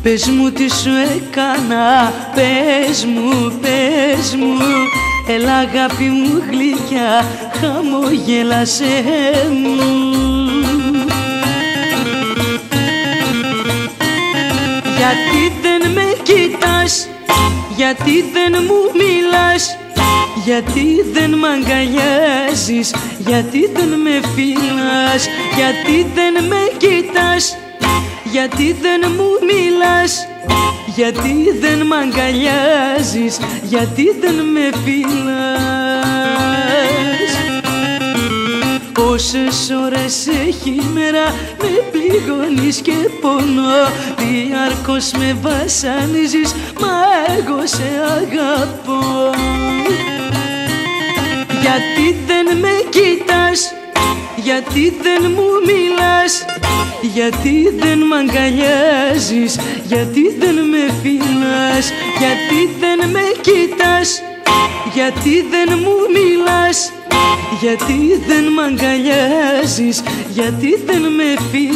Πες μου τι σου έκανα, πες μου. Έλα αγάπη μου γλυκιά, χαμογέλασέ μου. Γιατί δεν με κοιτάς, γιατί δεν μου μιλάς, γιατί δεν μ' αγκαλιάζεις, γιατί δεν με φιλάς, γιατί δεν με κοιτάς, γιατί δεν μου μιλάς, γιατί δεν μ' αγκαλιάζεις, γιατί δεν με φιλάς. Πόσες ώρες έχει μέρα με πληγώνεις και πονώ, διαρκώς με βασανίζεις, μα εγώ σε αγαπώ. Γιατί δεν με κοιτάς, γιατί δεν μου μιλάς, γιατί δεν μ' αγκαλιάζεις, γιατί δεν με φιλάς, γιατί δεν με κοιτάς, γιατί δεν μου μιλάς, γιατί δεν μ' αγκαλιάζεις, γιατί δεν με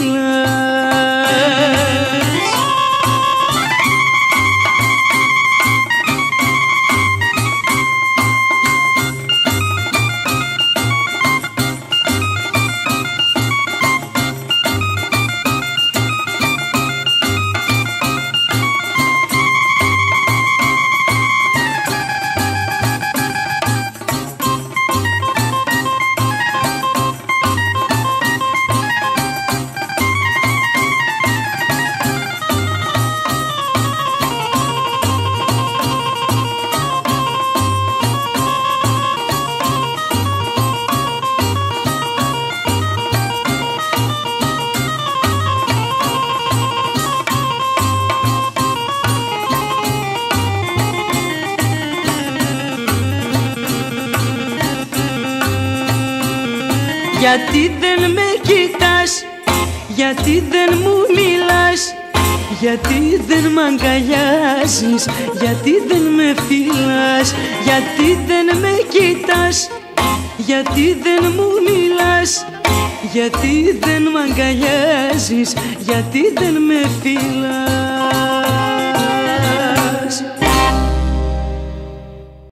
φιλάς. Γιατί δεν με κοιτάς, γιατί δεν μου μιλάς, γιατί δεν μ' αγκαλιάζεις, γιατί δεν με φιλάς, γιατί δεν με κοιτάς, γιατί δεν μου μιλάς, γιατί δεν μ' αγκαλιάζεις, γιατί δεν με φιλάς.